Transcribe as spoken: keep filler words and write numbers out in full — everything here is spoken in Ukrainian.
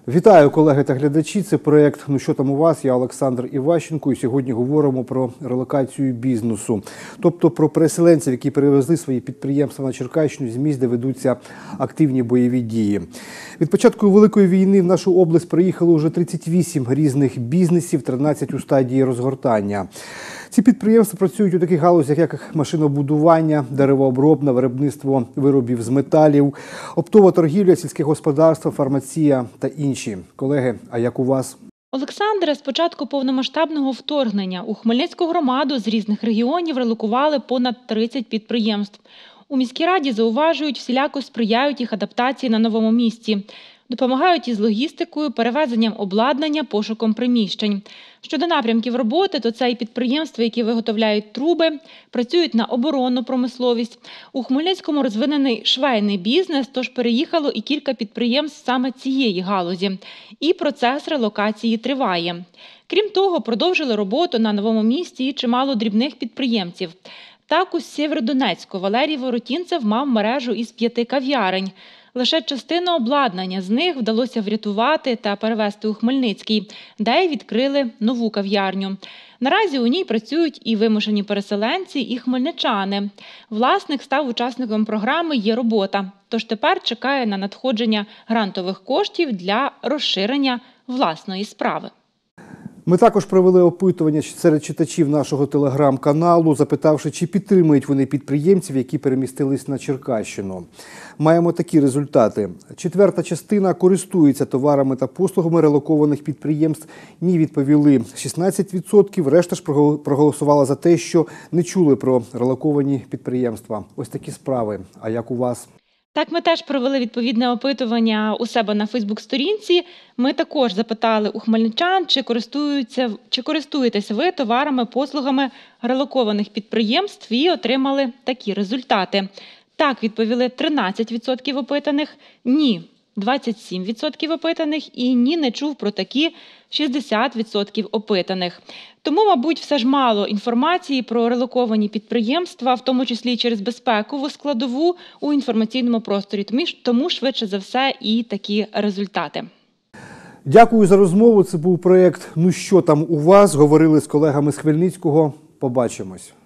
Вітаю, колеги та глядачі. Це проєкт «Ну що там у вас?». Я Олександр Іващенко. І сьогодні говоримо про релокацію бізнесу. Тобто про переселенців, які перевезли свої підприємства на Черкащину з місць, де ведуться активні бойові дії. Від початку Великої війни в нашу область приїхало вже тридцять вісім різних бізнесів, тринадцять у стадії розгортання. Ці підприємства працюють у таких галузях, як машинобудування, деревообробне, виробництво виробів з металів, оптова торгівля, сільське господарство, фармація та інші. Колеги, а як у вас? Олександре, з початку повномасштабного вторгнення у Хмельницьку громаду з різних регіонів релокували понад тридцять підприємств. У міській раді зауважують, всіляко сприяють їх адаптації на новому місці. Допомагають із логістикою, перевезенням обладнання, пошуком приміщень. Щодо напрямків роботи, то це і підприємства, які виготовляють труби, працюють на оборонну промисловість. У Хмельницькому розвинений швейний бізнес, тож переїхало і кілька підприємств саме цієї галузі. І процес релокації триває. Крім того, продовжили роботу на новому місці і чимало дрібних підприємців. Так, у Сєвєродонецьку Валерій Воротінцев мав мережу із п'яти кав'ярень. Лише частину обладнання з них вдалося врятувати та перевезти у Хмельницький, де й відкрили нову кав'ярню. Наразі у ній працюють і вимушені переселенці, і хмельничани. Власник став учасником програми «Є робота», тож тепер чекає на надходження грантових коштів для розширення власної справи. Ми також провели опитування серед читачів нашого телеграм-каналу, запитавши, чи підтримують вони підприємців, які перемістились на Черкащину. Маємо такі результати. Четверта частина користується товарами та послугами релокованих підприємств. Ні, відповіли шістнадцять відсотків, решта ж проголосувала за те, що не чули про релоковані підприємства. Ось такі справи. А як у вас? Так, ми теж провели відповідне опитування у себе на Фейсбук-сторінці. Ми також запитали у хмельничан, чи користуються, чи користуєтесь ви товарами, послугами релокованих підприємств, і отримали такі результати. Так, відповіли тринадцять відсотків опитаних, ні – двадцять сім відсотків опитаних і ні, не чув про такі шістдесят відсотків опитаних. Тому, мабуть, все ж мало інформації про релоковані підприємства, в тому числі через безпекову складову у інформаційному просторі. Тому, швидше за все, і такі результати. Дякую за розмову. Це був проєкт «Ну що там у вас?». Говорили з колегами з Хмельницького. Побачимось.